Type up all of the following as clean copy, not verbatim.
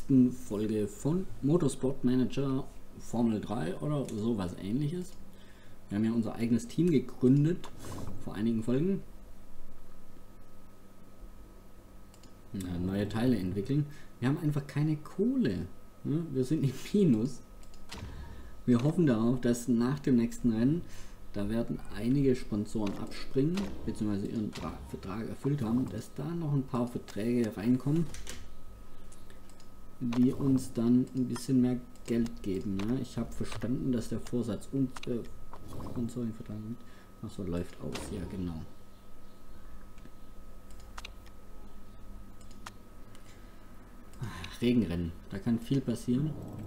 nächsten Folge von Motorsport Manager Formel 3 oder sowas ähnliches. Wir haben ja unser eigenes Team gegründet vor einigen Folgen. Ja, neue Teile entwickeln. Wir haben einfach keine Kohle. Ne? Wir sind im Minus. Wir hoffen darauf, dass nach dem nächsten Rennen, da werden einige Sponsoren abspringen, beziehungsweise ihren Vertrag erfüllt haben, dass da noch ein paar Verträge reinkommen, die uns dann ein bisschen mehr Geld geben. Ne? Ich habe verstanden, dass der Vorsatz und Sponsoring-Vertrag mit. Achso, läuft aus, ja genau. Regenrennen, da kann viel passieren.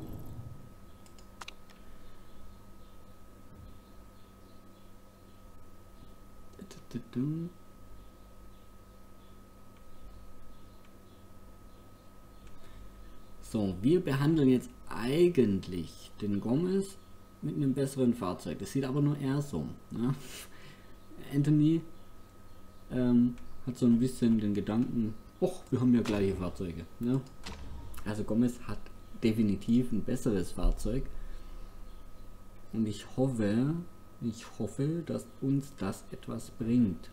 So, wir behandeln jetzt eigentlich den Gomez mit einem besseren Fahrzeug. Das sieht aber nur er so. Ne? Anthony hat so ein bisschen den Gedanken, och, wir haben ja gleiche Fahrzeuge. Ne? Also Gomez hat definitiv ein besseres Fahrzeug. Und ich hoffe, dass uns das etwas bringt.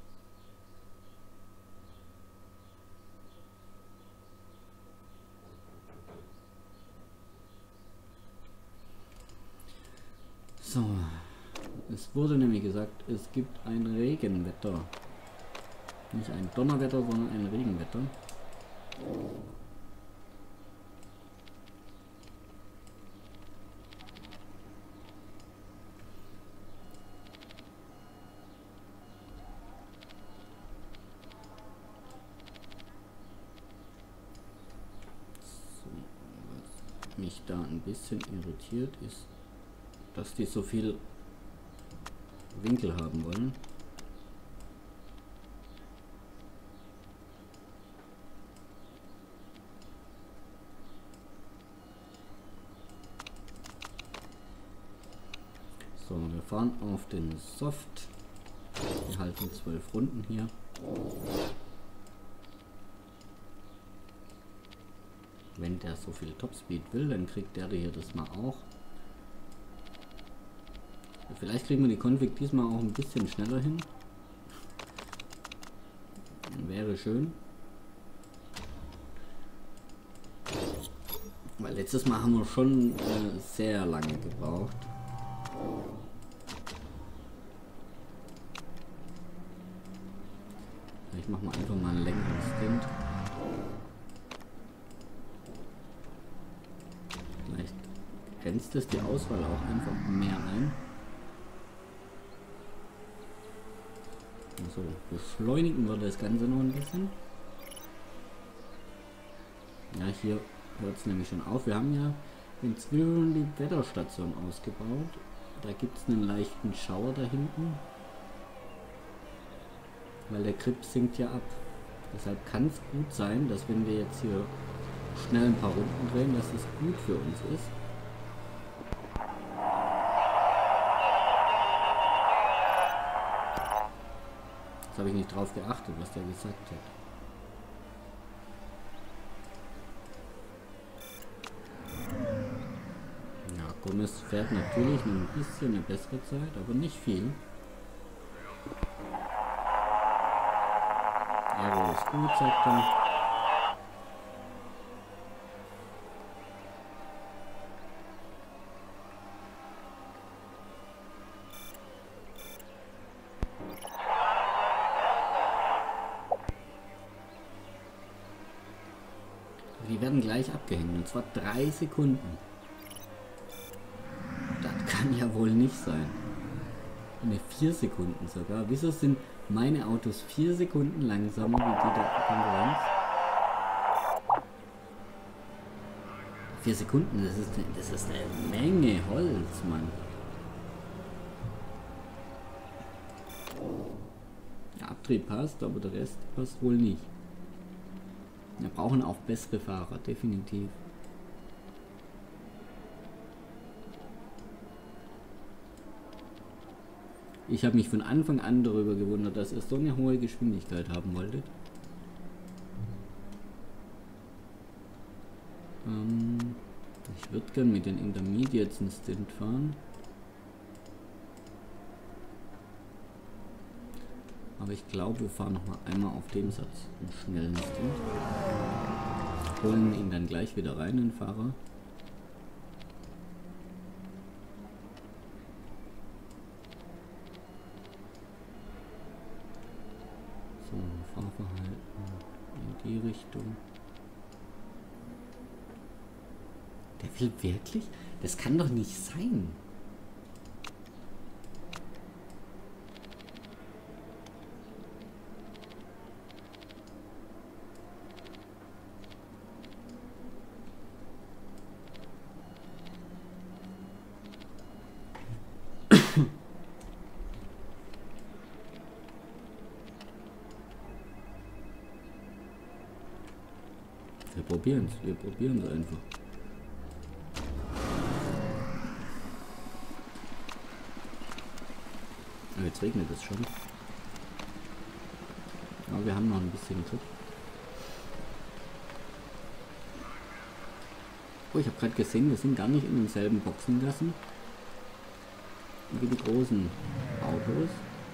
So, es wurde nämlich gesagt, es gibt ein Regenwetter. Nicht ein Donnerwetter, sondern ein Regenwetter. Mich da ein bisschen irritiert ist, dass die so viel Winkel haben wollen. So, wir fahren auf den Soft. Wir halten 12 Runden hier. Wenn der so viel Topspeed will, dann kriegt der hier das mal auch. Vielleicht kriegen wir die Config diesmal auch ein bisschen schneller hin. Wäre schön. Weil letztes Mal haben wir schon sehr lange gebraucht. Ich mache mal einfach mal einen längeren Stint. Vielleicht grenzt es die Auswahl auch einfach mehr ein. So, beschleunigen wir das Ganze noch ein bisschen. Ja, hier hört es nämlich schon auf. Wir haben ja inzwischen die Wetterstation ausgebaut. Da gibt es einen leichten Schauer da hinten. Weil der Grip sinkt ja ab. Deshalb kann es gut sein, dass wenn wir jetzt hier schnell ein paar Runden drehen, dass es gut für uns ist. Jetzt habe ich nicht drauf geachtet, was der gesagt hat. Ja, Gomez fährt natürlich ein bisschen eine bessere Zeit, aber nicht viel. Aero ist gut, sagt er. Die werden gleich abgehängt, und zwar 3 Sekunden. Das kann ja wohl nicht sein. Ne, 4 Sekunden sogar. Wieso sind meine Autos 4 Sekunden langsamer wie die der Konkurrenz? 4 Sekunden, das ist eine Menge Holz, Mann. Der Abtrieb passt, aber der Rest passt wohl nicht. Wir brauchen auch bessere Fahrer, definitiv. Ich habe mich von Anfang an darüber gewundert, dass ihr so eine hohe Geschwindigkeit haben wolltet. Ich würde gern mit den Intermediates einen Stint fahren. Aber ich glaube, wir fahren noch mal einmal auf dem Satz einen schnellen Stint. Holen ihn dann gleich wieder rein, den Fahrer. So, Fahrverhalten in die Richtung. Der will wirklich? Das kann doch nicht sein. Wir probieren es einfach. Oh, jetzt regnet es schon. Aber wir haben noch ein bisschen Glück. Oh, ich habe gerade gesehen, wir sind gar nicht in denselben Boxengassen wie die großen Autos.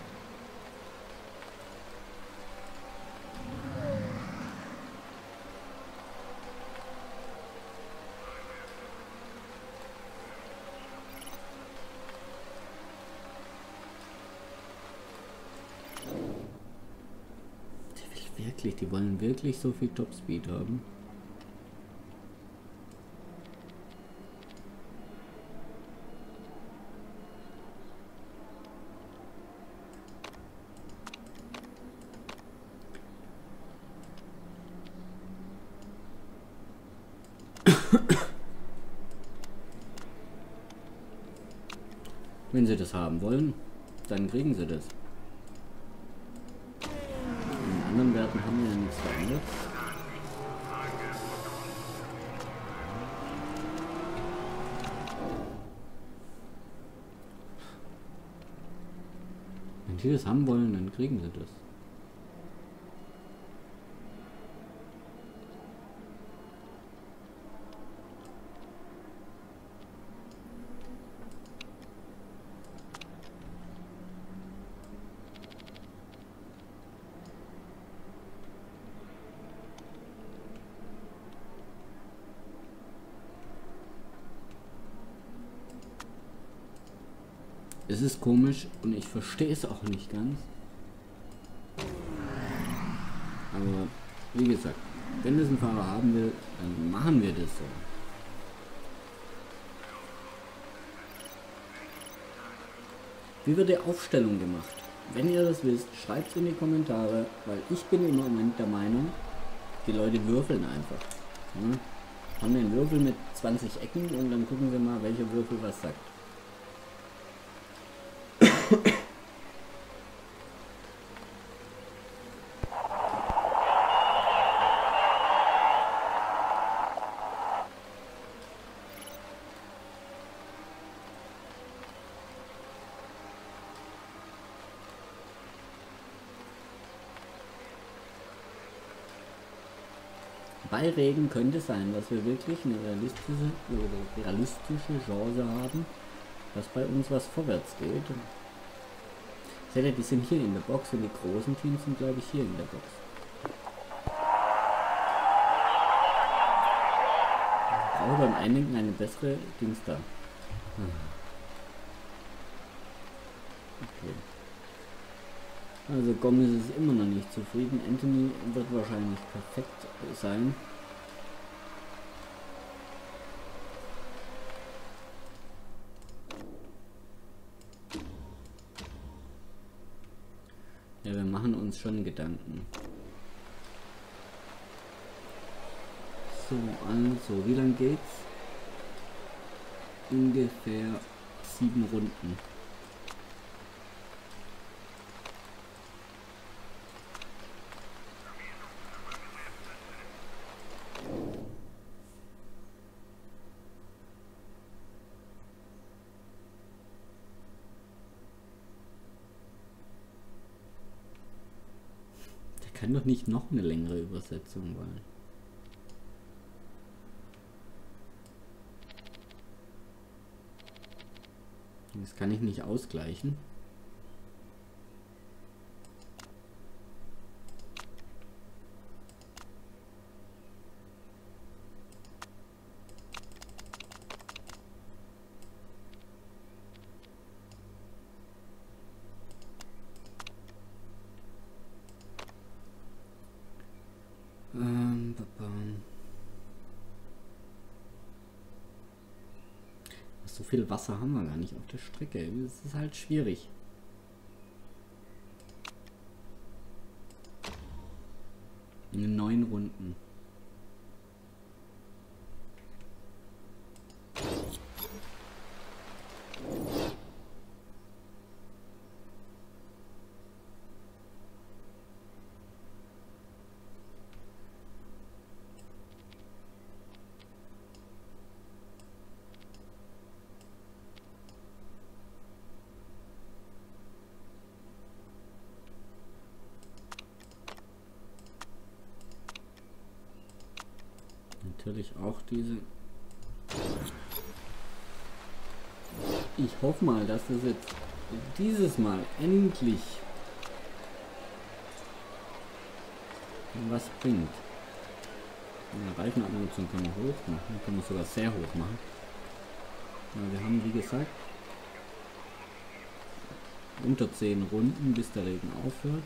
Wirklich, die wollen wirklich so viel Topspeed haben. Wenn sie das haben wollen, dann kriegen sie das. In anderen Werten haben wir ja nichts verändert. Wenn die das haben wollen, dann kriegen sie das. Es ist komisch und ich verstehe es auch nicht ganz. Aber wie gesagt, wenn das ein Fahrer haben will, dann machen wir das so. Wie wird die Aufstellung gemacht? Wenn ihr das wisst, schreibt es in die Kommentare, weil ich bin im Moment der Meinung, die Leute würfeln einfach. Ja? Haben wir einen Würfel mit 20 Ecken und dann gucken wir mal, welcher Würfel was sagt. Bei Regen könnte es sein, dass wir wirklich eine realistische Chance haben, dass bei uns was vorwärts geht. Seht ihr, die sind hier in der Box und die großen Teams sind, glaube ich, hier in der Box. Ich brauche beim Einlenken eine bessere Dings da. Okay. Also Gomez ist immer noch nicht zufrieden. Anthony wird wahrscheinlich perfekt sein. Ja, wir machen uns schon Gedanken. So, also, wie lang geht's? Ungefähr 7 Runden. Kann doch nicht noch eine längere Übersetzung wollen. Das kann ich nicht ausgleichen. So viel Wasser haben wir gar nicht auf der Strecke. Das ist halt schwierig. In 9 Runden. Natürlich auch diese. Ich hoffe mal, dass das jetzt dieses Mal endlich was bringt. Die Reifenabnutzung können wir hoch machen, können wir sogar sehr hoch machen. Ja, wir haben, wie gesagt, unter 10 Runden, bis der Regen aufhört.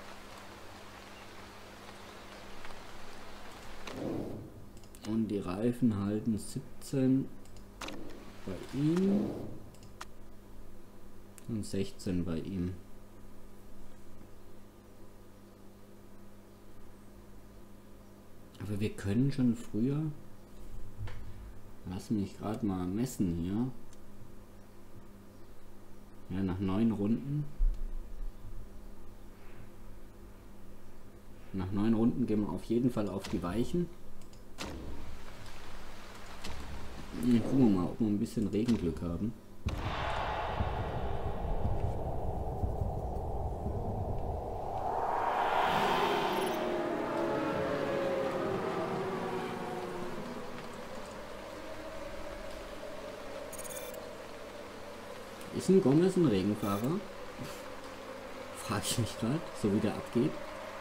Und die Reifen halten 17 bei ihm und 16 bei ihm. Aber wir können schon früher. Lass mich gerade mal messen hier. Ja, nach 9 Runden. Nach 9 Runden gehen wir auf jeden Fall auf die Weichen. Gucken wir mal, ob wir ein bisschen Regenglück haben. Ist ein Gomez ein Regenfahrer? Frage ich mich gerade, so wie der abgeht.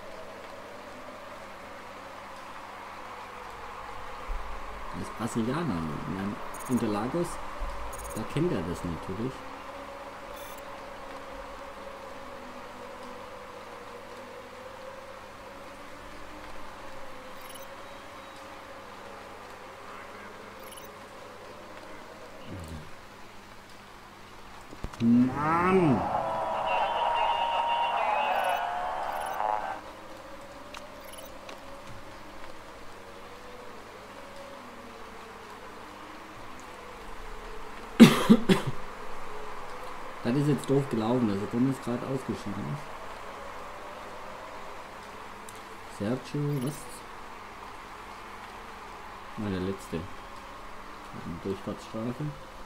Er ist Brasilianer. Interlagos, da kennt er das natürlich. Mann! Das ist jetzt doof gelaufen, dass der Gomez gerade ausgeschieden ist. Sergio, was? War der letzte. Eine Durchfahrtsstrafe.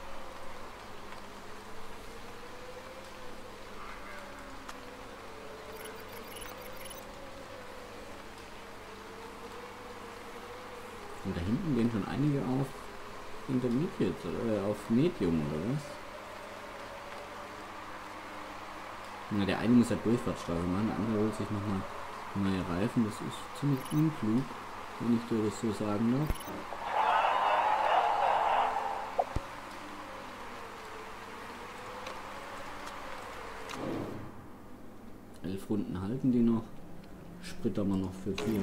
Und da hinten gehen schon einige auf Intermediate oder auf Medium oder was? Na, der eine muss ja Durchfahrtsstrafe machen, der andere holt sich nochmal neue Reifen. Das ist ziemlich unklug, wenn ich dir das so sagen darf. Elf Runden halten die noch. Sprit aber noch für 4,5.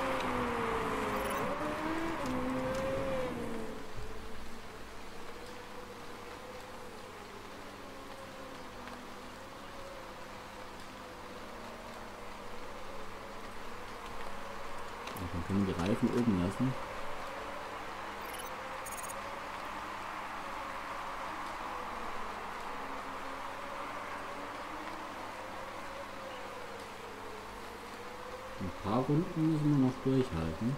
Dann können wir die Reifen oben lassen. Ein paar Runden müssen wir noch durchhalten.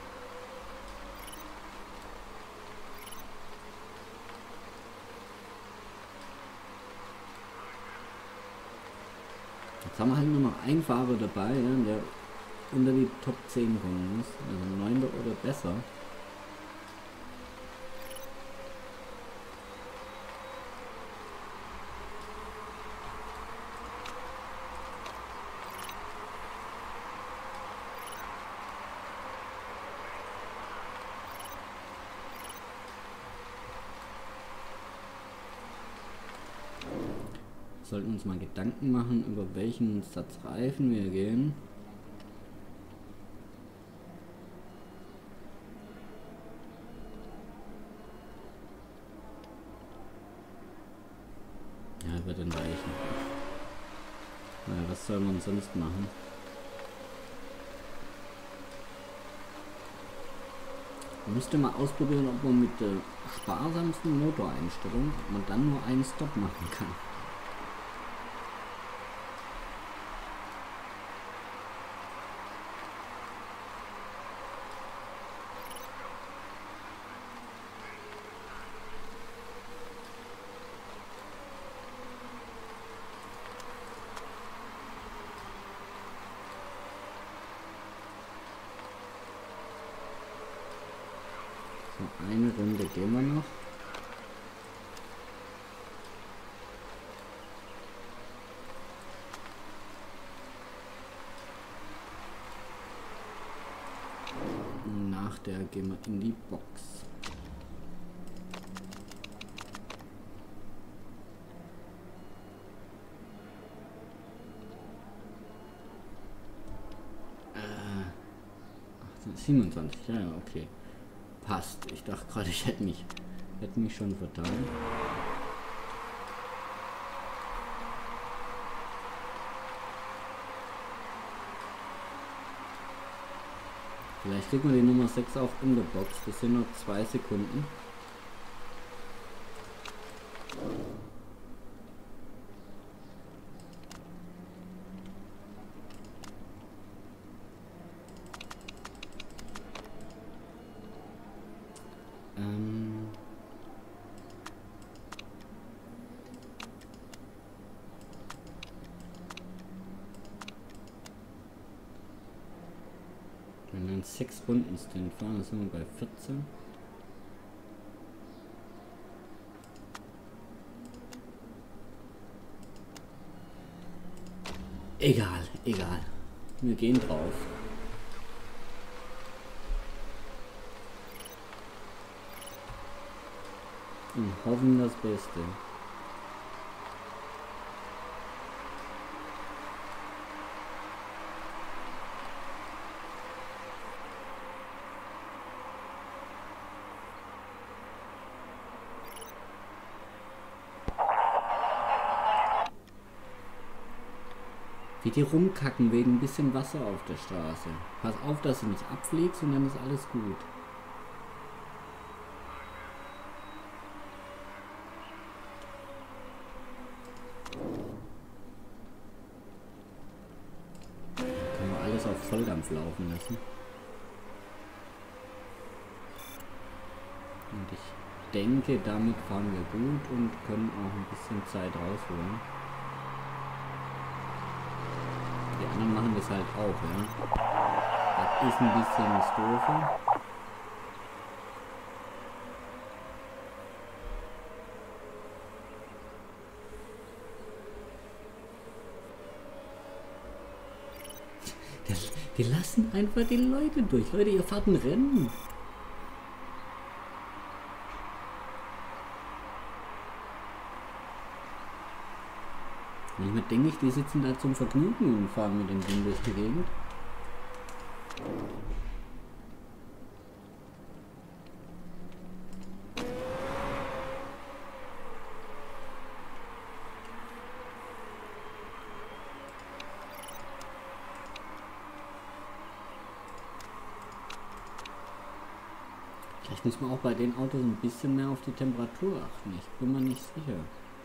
Jetzt haben wir halt nur noch einen Fahrer dabei, ja, der unter die Top 10 kommen muss. Also 9. oder besser. sollten uns mal Gedanken machen, über welchen Satz Reifen wir gehen. Ja, wird dann reichen. Naja, was soll man sonst machen? Man müsste mal ausprobieren, ob man mit der sparsamsten Motoreinstellung, ob man dann nur einen Stop machen kann. So, eine Runde gehen wir noch. Nach der gehen wir in die Box. Ach, 27, ja, okay. Passt. Ich dachte gerade, ich hätte mich schon vertan. Vielleicht kriegen wir die Nummer 6 auch in der Box. Das sind noch 2 Sekunden. Wenn wir in 6 Runden Stint fahren, dann sind wir bei 14. Egal, egal. Wir gehen drauf. Und hoffen das Beste. Wie die rumkacken wegen ein bisschen Wasser auf der Straße. Pass auf, dass du nicht abfliegst und dann ist alles gut. Können wir alles auf Volldampf laufen lassen. Und ich denke, damit fahren wir gut und können auch ein bisschen Zeit rausholen. Die anderen machen das halt auch, ja. Das ist ein bisschen das Doofe. Die lassen einfach die Leute durch. Leute, ihr fahrt ein Rennen. Manchmal denke ich, die sitzen da zum Vergnügen und fahren mit dem Ding durch die Gegend. Vielleicht muss man auch bei den Autos ein bisschen mehr auf die Temperatur achten. Ich bin mir nicht sicher.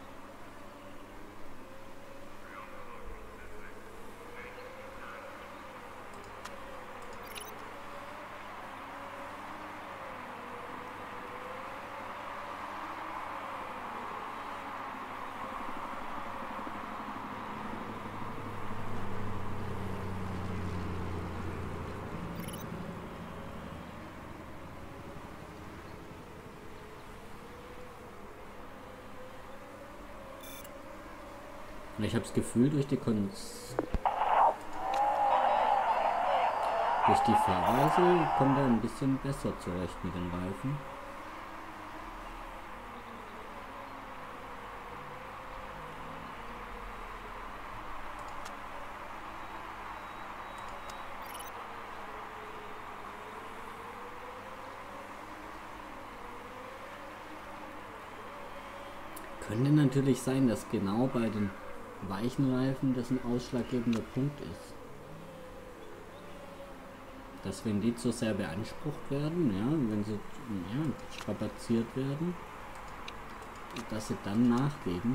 Ich habe das Gefühl, durch die Fahrweise kommt er ein bisschen besser zurecht mit den Reifen. Könnte natürlich sein, dass genau bei den weichen Reifen das ein ausschlaggebender Punkt ist. Dass wenn die zu sehr beansprucht werden, ja, wenn sie strapaziert werden, dass sie dann nachgeben.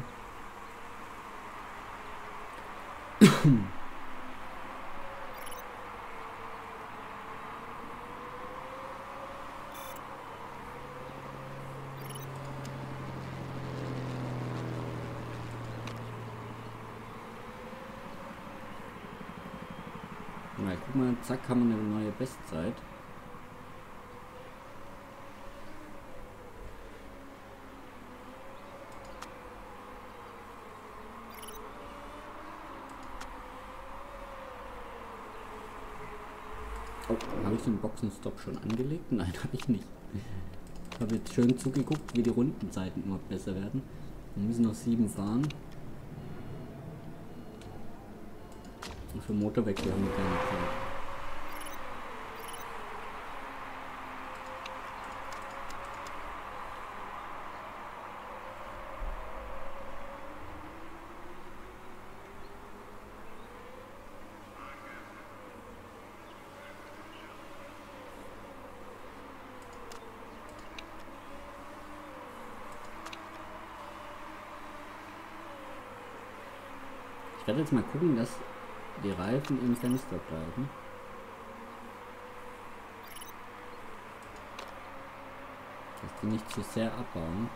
Na, guck mal, zack, haben wir eine neue Bestzeit. Oh, habe ich den Boxenstopp schon angelegt? Nein, habe ich nicht. Ich habe jetzt schön zugeguckt, wie die Rundenzeiten immer besser werden. Wir müssen noch 7 fahren. Und für Motorwechsel haben wir keine Zeit. Ich werde jetzt mal gucken, dass die Reifen im Fenster bleiben. Dass die nicht zu sehr abbauen.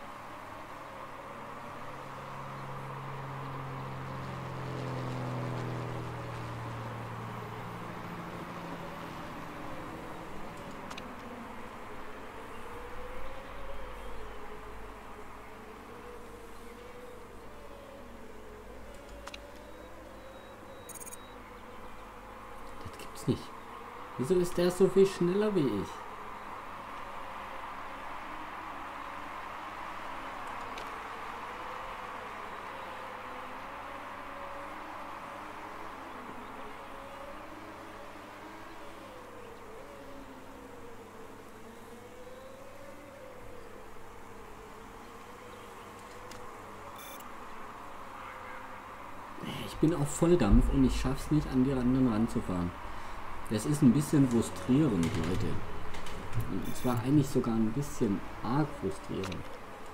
Nicht. Wieso ist der so viel schneller wie ich? Ich bin auf Volldampf und ich schaff's nicht, an die anderen ranzufahren. Das ist ein bisschen frustrierend, Leute. Und zwar eigentlich sogar ein bisschen arg frustrierend.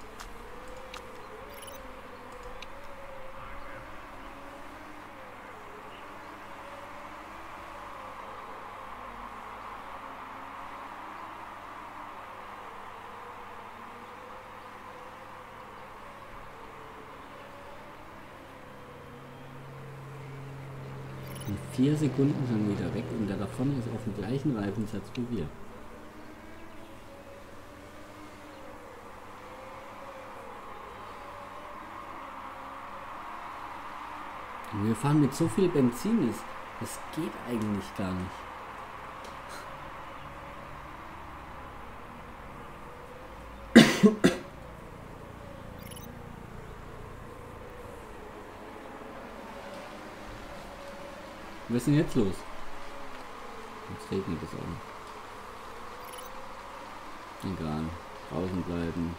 In 4 Sekunden schon wieder weg und der davon ist auf dem gleichen Reifensatz wie wir. Und wir fahren mit so viel Benzin, das geht eigentlich gar nicht. Was ist denn jetzt los? Jetzt regnet es auch. Egal. Draußen bleiben.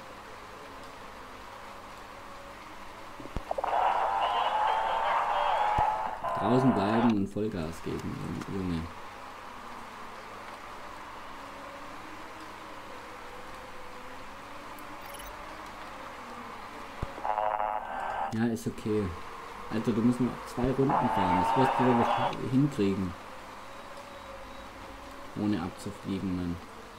Draußen bleiben und Vollgas geben, Junge. Ja, ist okay. Alter, du musst noch 2 Runden fahren. Das wirst du wohl hinkriegen. Ohne abzufliegen, Mann.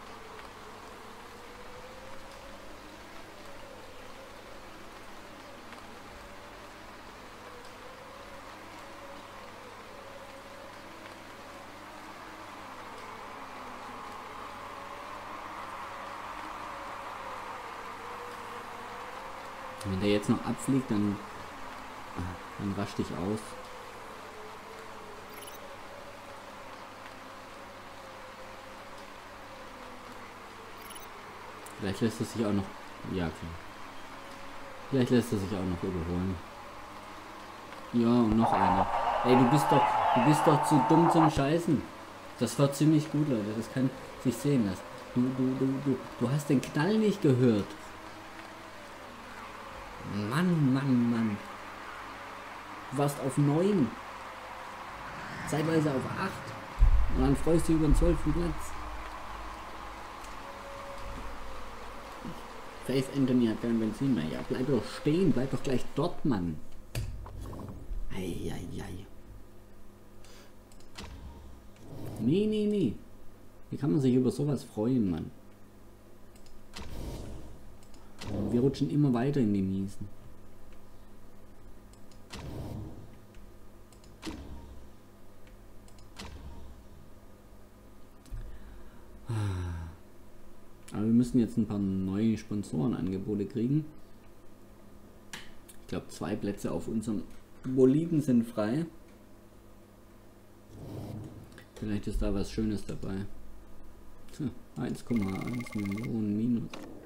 Wenn der jetzt noch abfliegt, dann rasch dich aus. Vielleicht lässt es sich auch noch... Ja, klar. Vielleicht lässt es sich auch noch überholen. Ja, und noch einer. Ey, du bist doch zu dumm zum Scheißen. Das war ziemlich gut, Leute. Das kann sich sehen lassen. Du hast den Knall nicht gehört. Mann, Mann, Mann. Du warst auf 9. Zeitweise auf 8. Und dann freust du dich über den 12. Platz. Faith Anthony hat kein Benzin mehr. Ja, bleib doch stehen. Bleib doch gleich dort, Mann. Eieiei. Nee. Wie kann man sich über sowas freuen, Mann? Wir rutschen immer weiter in die Miesen. Aber wir müssen jetzt ein paar neue Sponsorenangebote kriegen. Ich glaube, 2 Plätze auf unserem Boliden sind frei. Vielleicht ist da was Schönes dabei. 1,1 Millionen minus.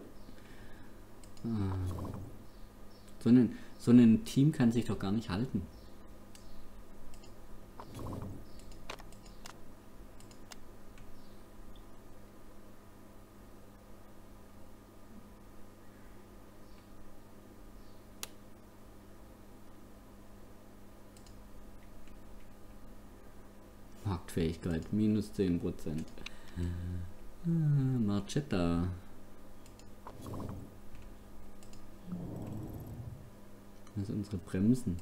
So ein Team kann sich doch gar nicht halten. Marktfähigkeit minus 10%. Marchetta. Das sind unsere Bremsen.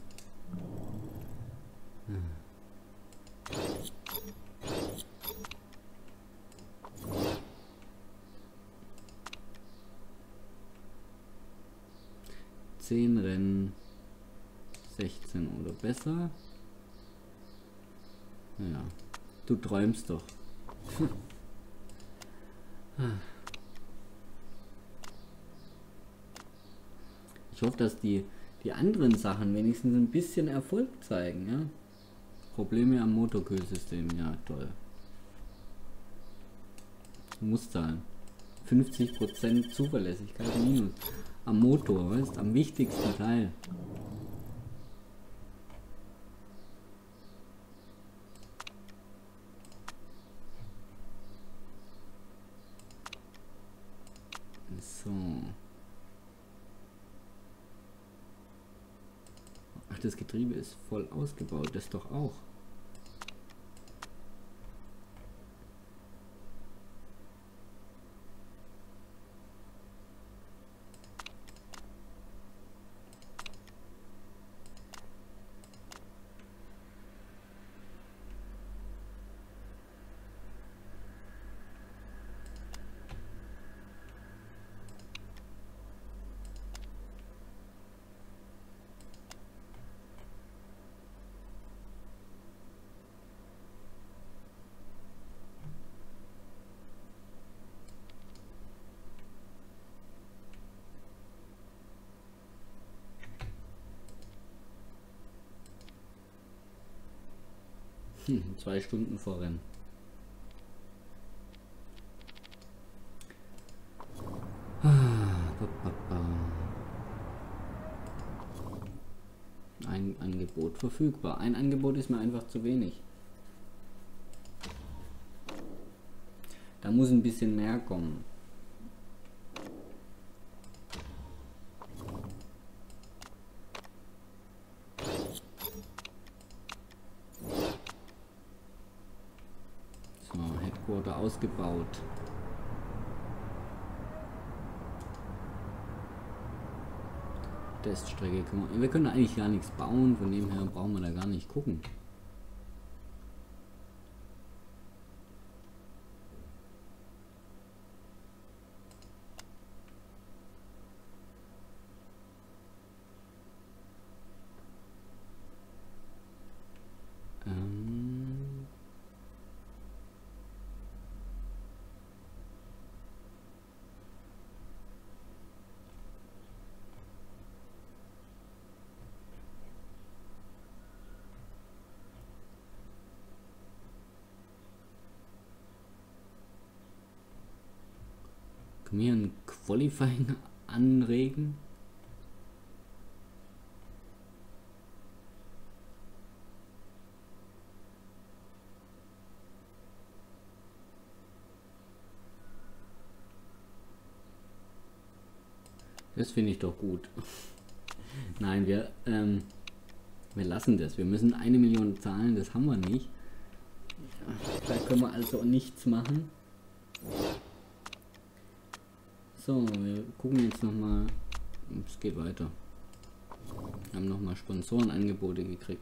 Zehn Rennen, 16 oder besser. Ja, du träumst doch. Ich hoffe, dass die anderen Sachen wenigstens ein bisschen Erfolg zeigen, ja. Probleme am Motorkühlsystem, ja toll. Muss sein. 50% Zuverlässigkeit minus. Am Motor, weißt, am wichtigsten Teil. So. Ach, das Getriebe ist voll ausgebaut, das doch auch. . 2 Stunden vor Rennen. Ein Angebot verfügbar. Ein Angebot ist mir einfach zu wenig. Da muss ein bisschen mehr kommen. Headquarter ausgebaut. Teststrecke. Wir können eigentlich gar nichts bauen, von dem her brauchen wir da gar nicht gucken. Mir ein Qualifying anregen. Das finde ich doch gut. Nein, wir lassen das. Wir müssen 1 Million zahlen, das haben wir nicht. Ja, da können wir also nichts machen. So, wir gucken jetzt nochmal. Es geht weiter. Wir haben nochmal Sponsorenangebote gekriegt.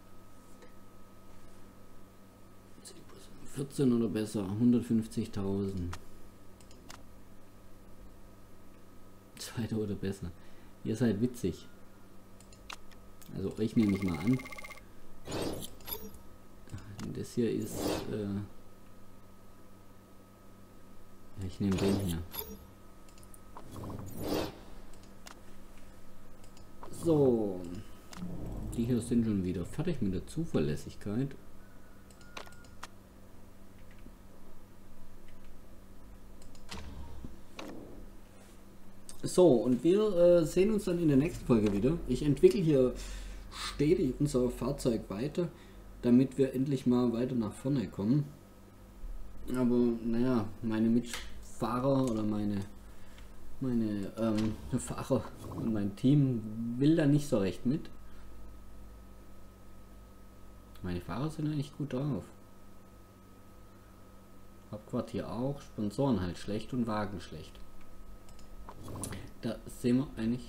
14 oder besser, 150.000. Zweiter oder besser. Ihr seid witzig. Also euch nehme ich mal an. Das hier ist... ich nehme den hier. So. Die hier sind schon wieder fertig mit der Zuverlässigkeit. So, und wir sehen uns dann in der nächsten Folge wieder. Ich entwickle hier stetig unser Fahrzeug weiter, damit wir endlich mal weiter nach vorne kommen. Aber naja, meine Mitfahrer oder meine Fahrer und mein Team will da nicht so recht mit. Meine Fahrer sind eigentlich gut drauf. Hauptquartier auch, Sponsoren halt schlecht und Wagen schlecht. Da sehen wir eigentlich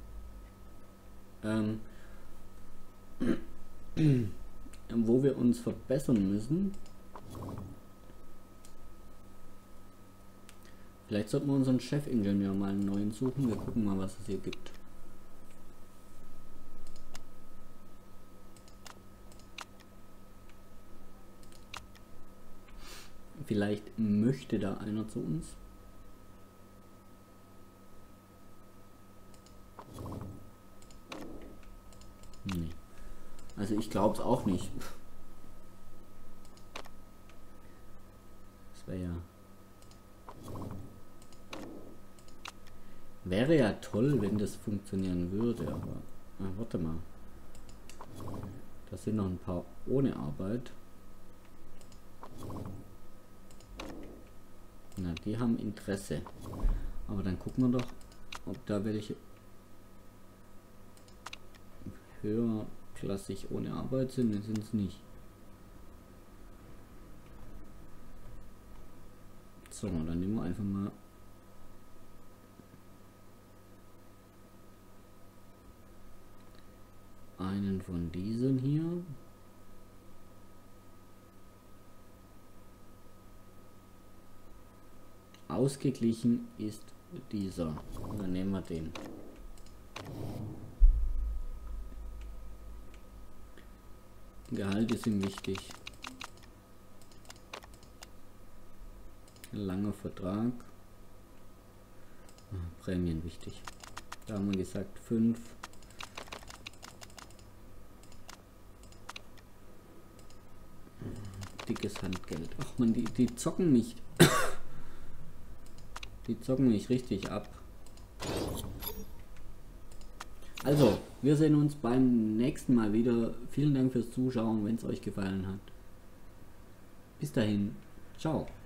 wo wir uns verbessern müssen. Vielleicht sollten wir unseren Chefingenieur mal einen neuen suchen. Wir gucken mal, was es hier gibt. Vielleicht möchte da einer zu uns. Nee. Also ich glaube es auch nicht. Das wäre ja toll, wenn das funktionieren würde, aber warte mal. Da sind noch ein paar ohne Arbeit. Na, die haben Interesse. Aber dann gucken wir doch, ob da welche höherklassig ohne Arbeit sind. Das sind es nicht. So, dann nehmen wir einfach mal einen von diesen hier. Ausgeglichen ist dieser. Dann nehmen wir den. Gehalt ist ihm wichtig. Langer Vertrag. Prämien wichtig. Da haben wir gesagt 5. Dickes Handgeld. Ach man, die zocken mich. Die zocken mich richtig ab. Also, wir sehen uns beim nächsten Mal wieder. Vielen Dank fürs Zuschauen, wenn es euch gefallen hat. Bis dahin. Ciao.